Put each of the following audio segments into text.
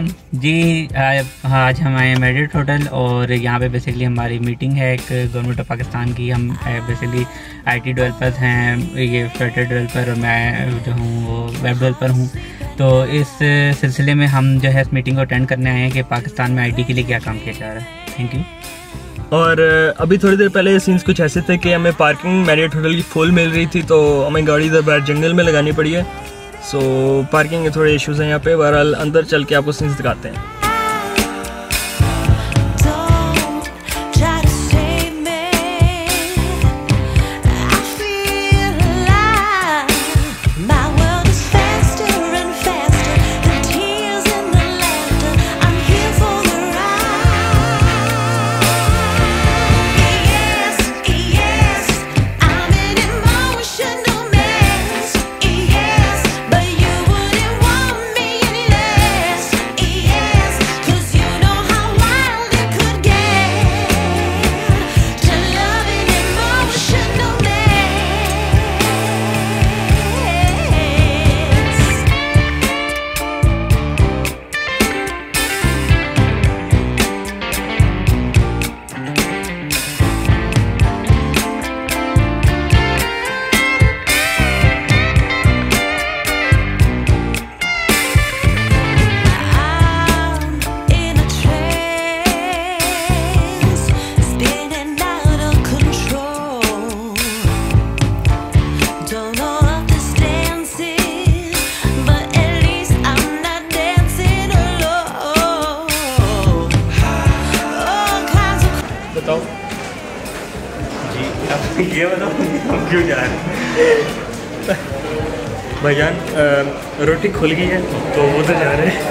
वालेकुम जी। आज हम आए मेरिट होटल और यहाँ पे बेसिकली हमारी मीटिंग है एक गवर्नमेंट ऑफ पाकिस्तान की। हम बेसिकली आईटी डेवलपर्स हैं, ये फ्लटर डेवलपर और मैं जो हूँ वो वेब डेवलपर हूँ। तो इस सिलसिले में हम जो है इस मीटिंग को अटेंड करने आए हैं कि पाकिस्तान में आईटी के लिए क्या काम किया जा रहा है। Thank you. और अभी थोड़ी देर पहले सीन्स कुछ ऐसे थे कि हमें पार्किंग मैरियट होटल की फुल मिल रही थी, तो हमें गाड़ी इधर बाहर जंगल में लगानी पड़ी है। सो पार्किंग के थोड़े इश्यूज़ हैं यहाँ पे। बहरहाल अंदर चल के आपको सीन्स दिखाते हैं। बताओ जी, अब ये बताओ हम क्यों जा रहे हैं? भाईजान रोटी खुल गई है तो वो तो जा रहे हैं।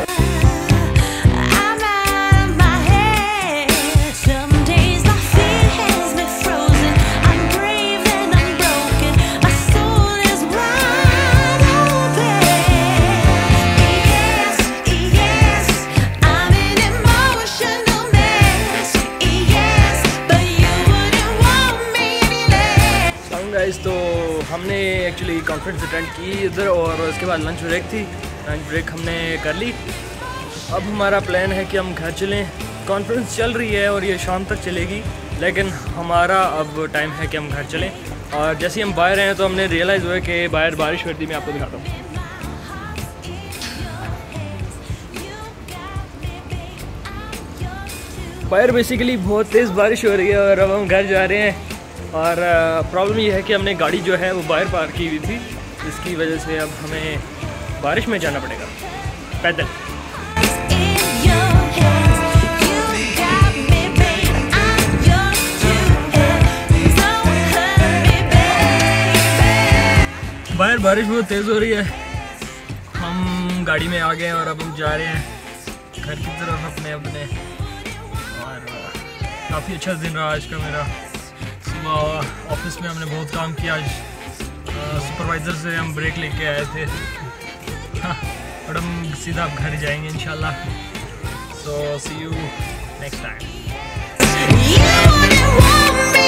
तो हमने एक्चुअली कॉन्फ्रेंस अटेंड की इधर और उसके बाद लंच ब्रेक थी। लंच ब्रेक हमने कर ली। अब हमारा प्लान है कि हम घर चलें। कॉन्फ्रेंस चल रही है और ये शाम तक चलेगी, लेकिन हमारा अब टाइम है कि हम घर चलें। और जैसे ही हम बाहर हैं तो हमने रियलाइज़ हुआ कि बाहर बारिश हो रही थी। मैं आपको दिखाता हूँ। बाहर बेसिकली बहुत तेज़ बारिश हो रही है और अब हम घर जा रहे हैं। और प्रॉब्लम ये है कि हमने गाड़ी जो है वो बाहर पार्क की हुई थी, इसकी वजह से अब हमें बारिश में जाना पड़ेगा पैदल। बाहर बारिश बहुत तेज़ हो रही है। हम गाड़ी में आ गए हैं और अब हम जा रहे हैं घर की तरफ अपने। और काफ़ी अच्छा दिन रहा आज का मेरा। ऑफिस में हमने बहुत काम किया आज। सुपरवाइज़र से हम ब्रेक लेके आए थे। हाँ, और हम सीधा अब घर जाएंगे इंशाल्लाह। So see you next time.